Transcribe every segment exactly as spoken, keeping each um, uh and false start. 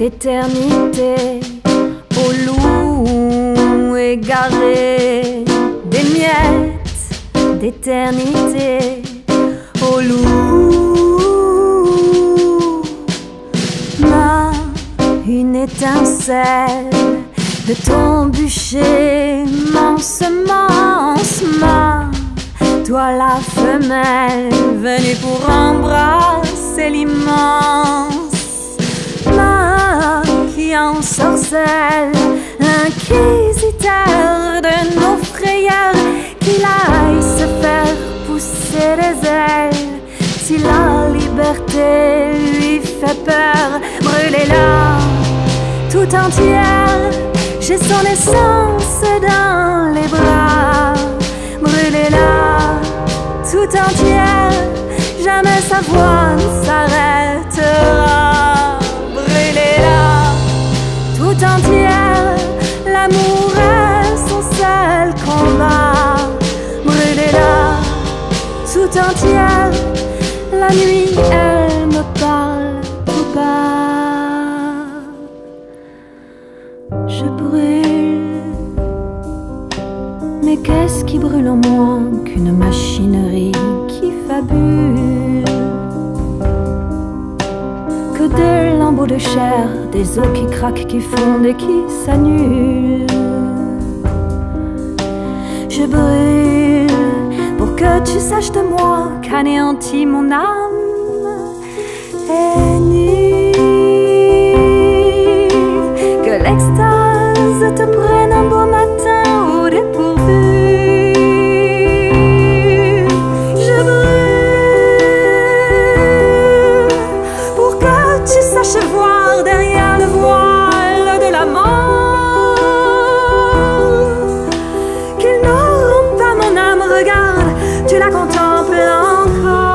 d'éternité, au loup égaré, des miettes d'éternité, au loup. Ma, une étincelle de ton bûcher m'ensemence, ma, toi la femelle venue pour embrasser l'immense, ma, qui ensorcelle l'inquisiteur de nos frayeurs, qu'il aille se faire pousser les ailes. Si la liberté lui fait peur, brûlez-la tout entière. J'ai son essence dans les bras, brûlez-la tout entière. Jamais sa voix ne s'arrêtera, brûlez-la tout entière. L'amour est son seul combat, brûlez-la tout entière. La nuit, elle me parle tout bas. Je brûle, mais qu'est-ce qui brûle en moi qu'une machinerie qui fabule? Que des lambeaux de chair, des os qui craquent, qui fondent et qui s'annulent. Je brûle pour que tu saches de moi qu'anéantit mon âme est nue. Que l'extase te prenne un beau matin au dépourvu. Je brûle pour que tu saches voir derrière le voile de la mort qu'il n'auront pas mon âme. Regarde, tu la contemples encore.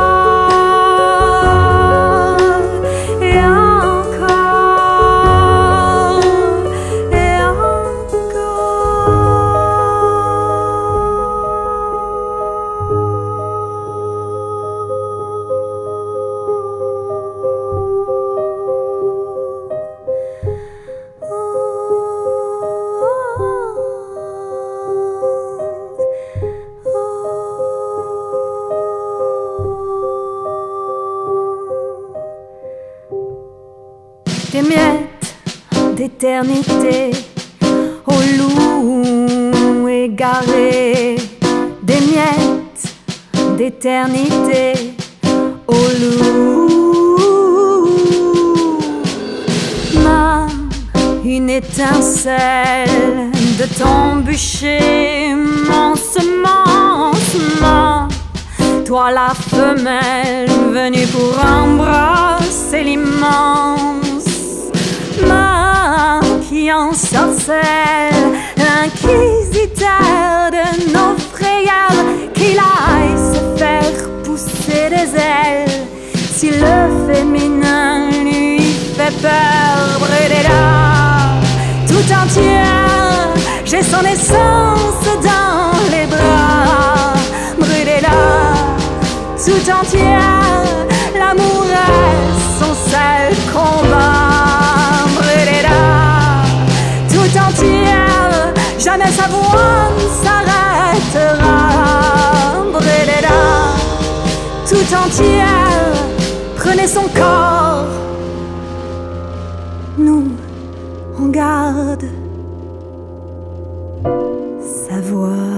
Des miettes d'éternité, au loup égaré, des miettes d'éternité, au loup. Ma, une étincelle de ton bûcher m'ensemence, ma, toi la femelle venue pour embrasser l'immense, ma, qui ensorcelle l'inquisiteur de nos frayeurs, qu'il aille se faire pousser des ailes. Si le féminin lui fait peur, brûlez-la tout entière. J'ai son essence dans les bras, brûlez-la tout entière. L'amour est son seul combat, brûlez-la tout entière. Jamais sa voix ne s'arrêtera, brûlez-la tout entière. Prenez son corps, nous on garde sa voix.